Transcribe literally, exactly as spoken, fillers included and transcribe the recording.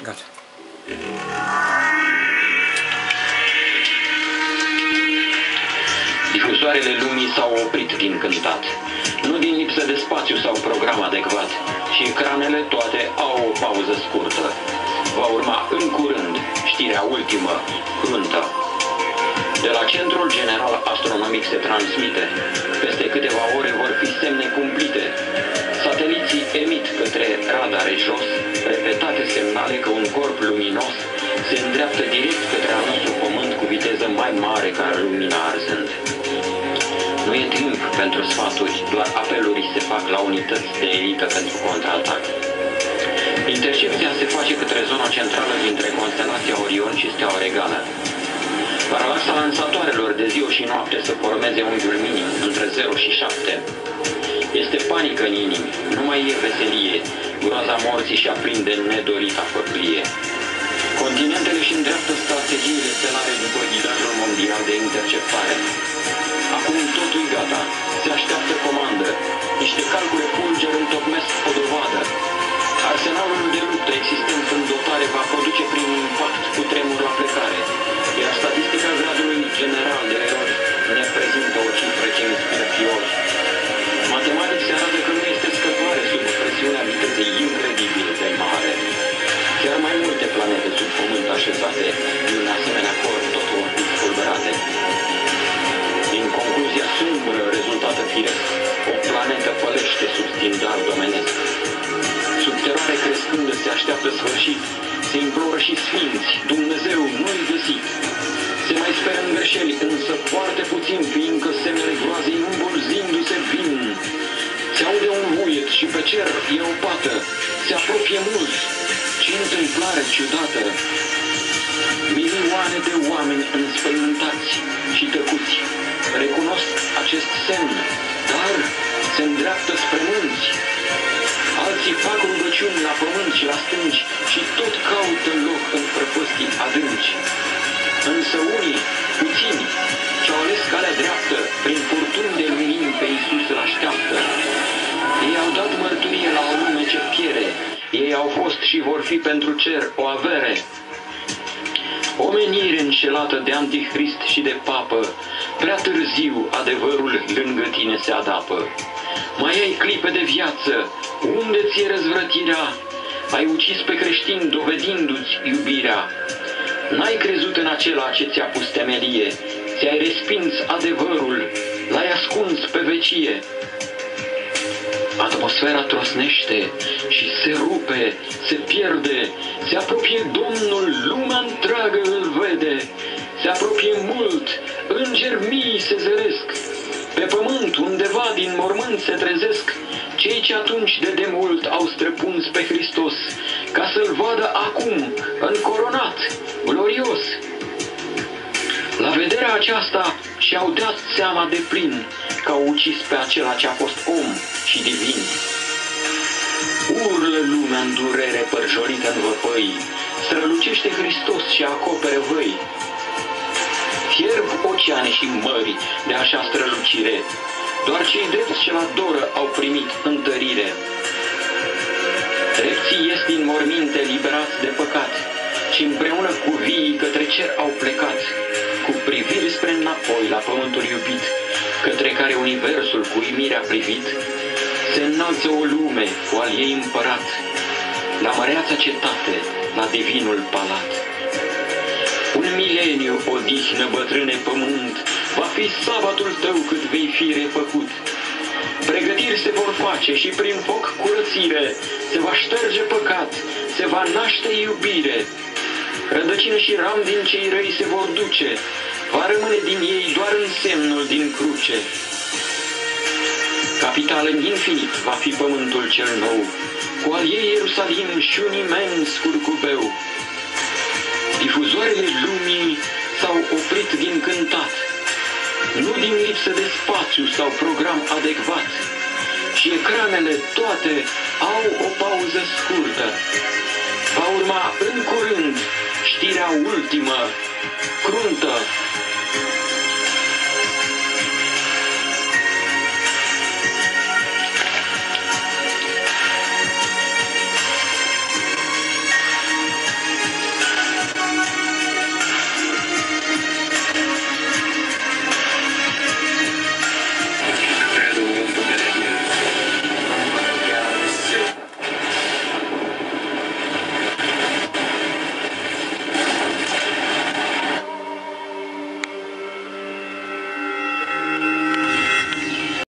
Gata. Difuzoarele lumii s-au oprit din cântat, nu din lipsă de spațiu sau program adecvat, și ecranele toate au o pauză scurtă. Va urma în curând știrea ultimă, cruntă. De la Centrul General Astronomic se transmite: peste câteva ore vor fi semne cumplite. Sateliții emit către radare jos repetate semnale că un corp luminos se îndreaptă direct către al nostru pământ cu viteză mai mare ca lumina arzând. Nu e timp pentru sfaturi, doar apeluri se fac la unități de elită pentru contraatac. Intercepția se face către zona centrală dintre constelația Orion și steaua regală. Paralaxa lansatoarelor de zi și noapte să formeze unghiul minim între zero și șapte. Este panică în inimi, nu mai e veselie, groaza morții și aprinde nedorita făplie. Continentele și îndreaptă strategiile stelare după ghidajul mondial de interceptare. Acum totul e gata, se așteaptă comandă, niște calcule fulger întocmesc o dovadă. Arsenalul de luptă existent în dotare va produce prin impact cu tremur la plecare, iar statistica gradului general de erori ne prezintă o cifră ce inspiră fiori. Matematic se arată că nu este scăpare sub presiunea vitezei incredibil de mare. Chiar mai multe planete sub pământ așezate, în asemenea corp tot vor fi spulberate. Din concluzia sumbră rezultată firesc, o planetă pălește sub stindar domenesc. Sub teroare crescândă se așteaptă sfârșit, se imploră și sfinți, Dumnezeu nu-i găsit. Se mai speră în greșeli, însă foarte puțin, fiindcă semnele groazei îmbulzindu-se vin. Se aude un vuiet și pe cer e o pată, se apropie mult, ce întâmplare ciudată. Milioane de oameni înspăimântați și tăcuți recunosc acest semn, dar se îndreaptă spre munți. Alții fac rugăciuni la pământ și la stânci și tot caută loc în prăpăstii adânci. Însă unii, puțini, ce-au ales calea dreaptă, prin furtuni de lumini pe Iisus îl așteaptă. Ei au dat mărturie la o lume ce piere, ei au fost și vor fi pentru cer o avere. Omenire înșelată de antichrist și de papă, prea târziu adevărul lângă tine se adapă. Mai ai clipe de viață, unde ți-e răzvrătirea? Ai ucis pe creștini dovedindu-ți iubirea. N-ai crezut în acela ce ți-a pus temelie, ți-ai respins adevărul, l-ai ascuns pe vecie. Atmosfera trosnește și se rupe, se pierde, se apropie Domnul, lumea întreagă îl vede. Se apropie mult, îngeri mii se zăresc, pe pământ undeva din mormânt se trezesc cei ce atunci de demult au străpuns pe Hristos, ca să-L vadă acum încoronat, glorios. La vederea aceasta și-au dat seama de plin că au ucis pe acela ce a fost om și divin. Urlă lumea în durere părjolită în văpăi, strălucește Hristos și acopere văi. Fierb oceane și mări de așa strălucire, doar cei drepți ce la doră au primit întărire. Drepții ies din morminte liberați de păcat și împreună cu viii către cer au plecat, cu priviri spre înapoi la pământul iubit, către care universul cu uimire a privit. Se înalță o lume cu al ei împărat, la măreața cetate, la divinul palat. Un mileniu, odihnă bătrâne pământ, va fi sabatul tău cât vei fi refăcut. Pregătiri se vor face și prin foc curățire, se va șterge păcat, se va naște iubire. Rădăcină și ram din cei răi se vor duce, va rămâne din ei doar însemnul din cruce. Capital în infinit va fi pământul cel nou, cu al ei Ierusalim și un imens curcubeu. Difuzoarele lumii s-au oprit din cântat, nu din lipsă de spațiu sau program adecvat, și ecranele toate au o pauză scurtă. Va urma în curând știrea ultimă, cruntă.